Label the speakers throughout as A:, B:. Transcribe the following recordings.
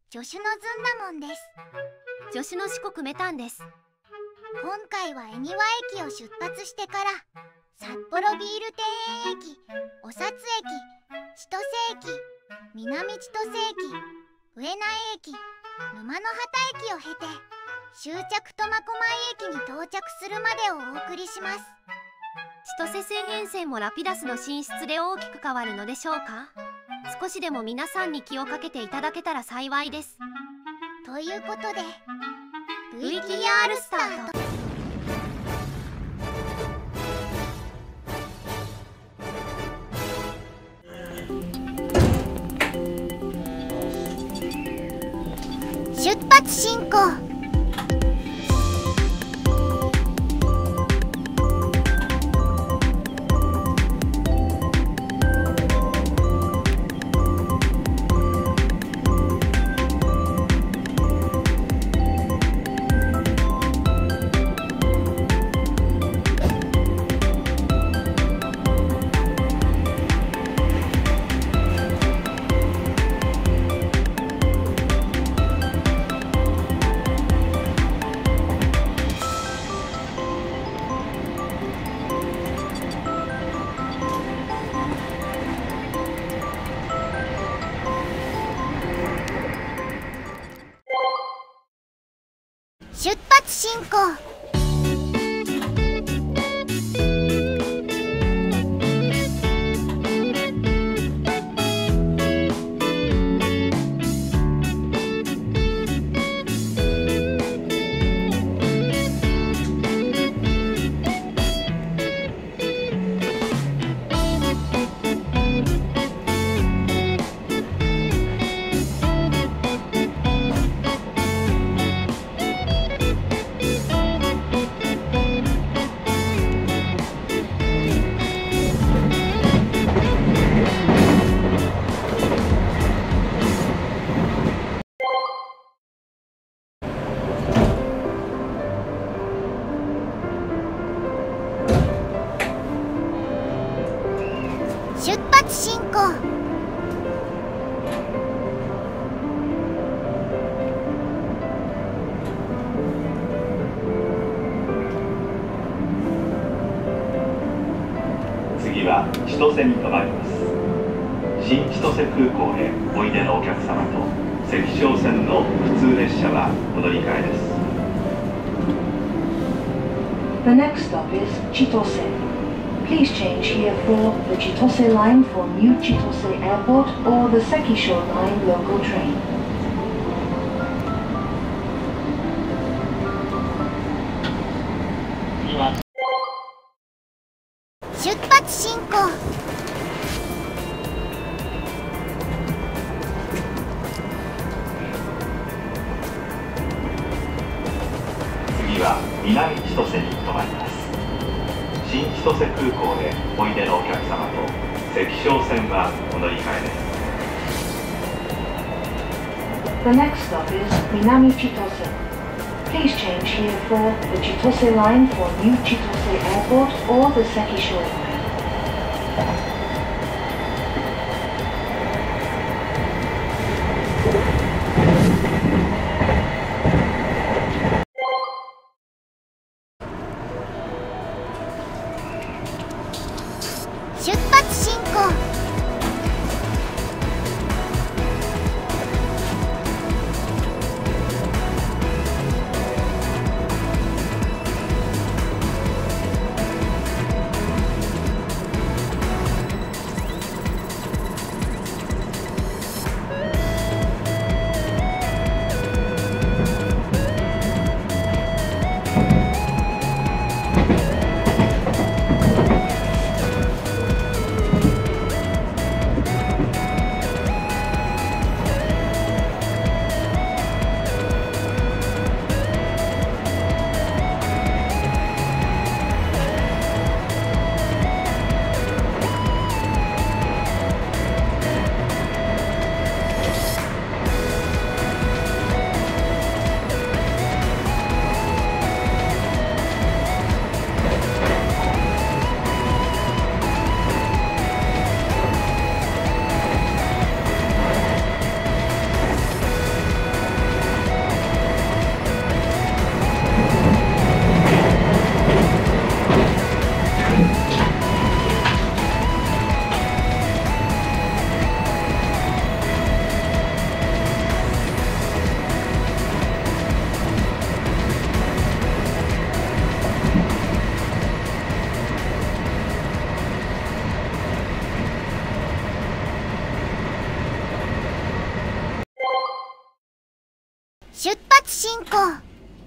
A: 助手のずんだもんです。
B: 助手の四国メタンです。
A: 今回は恵庭駅を出発してから札幌ビール庭園駅、おさつ駅、千歳駅、南千歳駅、上内駅、沼の畑駅を経て終着苫小牧駅に到着するまでをお送りします。
B: 千歳線沿線もラピダスの進出で大きく変わるのでしょうか。少しでも皆さんに気をかけていただけたら幸いです。
A: ということで
B: VTR スタート。
A: 出発進行。出発進行。出発進行。
C: 次は千歳に停まります。新千歳空港へおいでのお客様と石勝線の普通列車はお乗り換えです。
D: The next stop is Chitose. Please change here for the Chitose line for New Chitose Airport or the Sekisho line local train.
A: 出発進行。
C: 次は南千歳に停まります。新千歳空港へおいでのお客様と石勝線はお乗り換えです。
D: The next stop is Minami Chitose. Please change here for the Chitose line for New Chitose Airport or the Sekisho line.
A: 出発進行。 出発進行。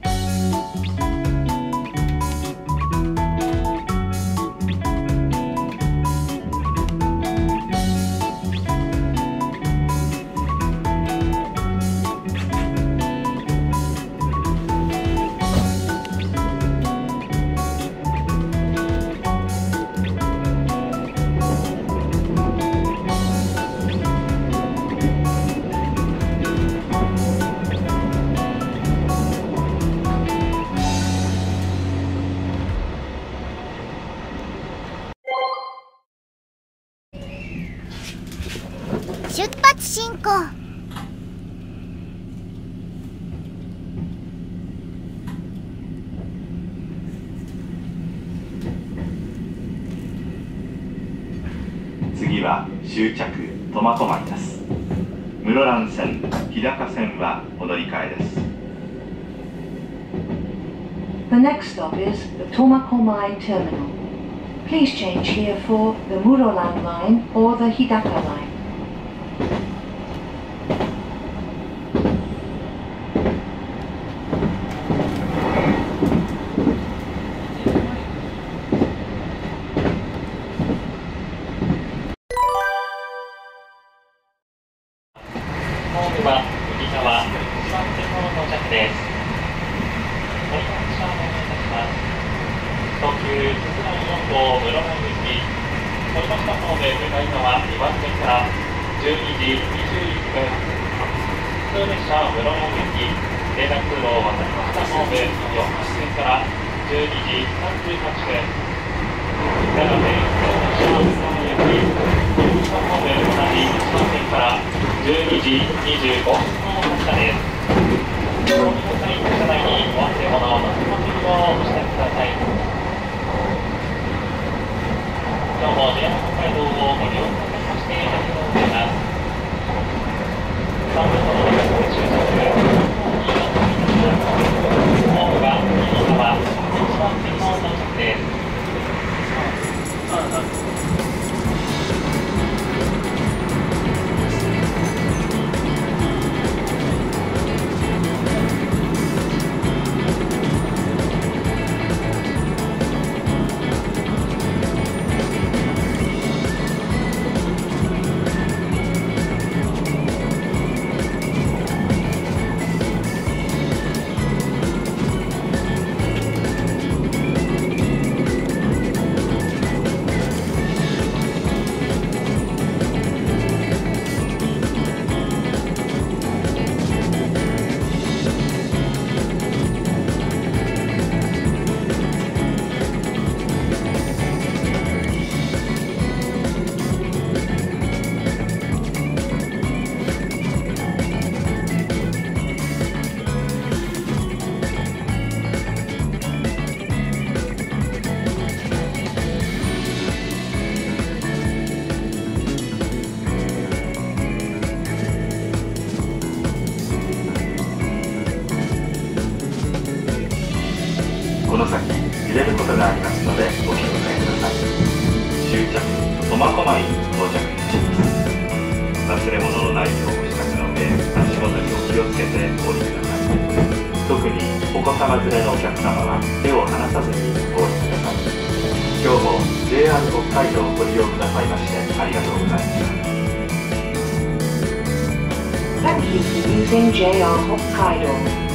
A: 出発進行。
C: 次は終着苫小牧です。室蘭線、日高線はお乗り換えです。
D: The next stop is the Tomakomai Terminal. Please change here for the Muroran line or the Hidaka line.
E: ホームは右側、1番線の到着です。乗り換え車をお願いいたします。特急すずらん4号室蘭行き、乗りましたホーム向かい側2番線から12時21分。普通列車室蘭行き、連絡通路を渡りましたホーム4番線から12時38分。やがて普通列車室蘭行き、乗りましたホーム同じ1番線から12時25分の発車です。お乗り換え車内にお忘れ物をなさいませんようおしてください。今日も JR 北海道をご利用くださいましてありがとうございます。3分ほどで終着、ホームは右側、1番線の到着です。
C: この先揺れることがありますのでお気をつけください。終着苫小牧に到着いたします。忘れ物のないようご支度の上、足元にお気をつけてお降りください。特にお子様連れのお客様は手を離さずにお降りください。今日も JR 北海道をご利用くださいましてありがとうございました。
D: Thank you for using JR Hokkaido.